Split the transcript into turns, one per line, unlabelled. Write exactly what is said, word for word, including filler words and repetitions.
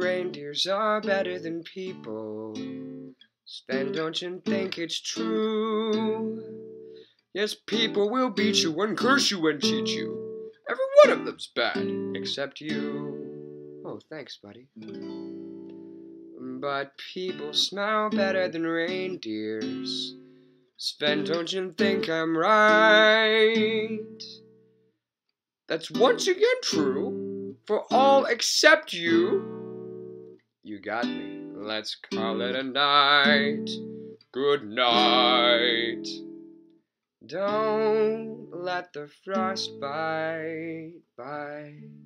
reindeers are better than people. Sven, don't you think it's true? Yes, people will beat you and curse you and cheat you. Every one of them's bad, except you. Oh, thanks, buddy. But people smell better than reindeers. Sven, don't you think I'm right? That's once again true for all except you. You got me. Let's call it a night. Good night. Don't let the frost bite. Bye.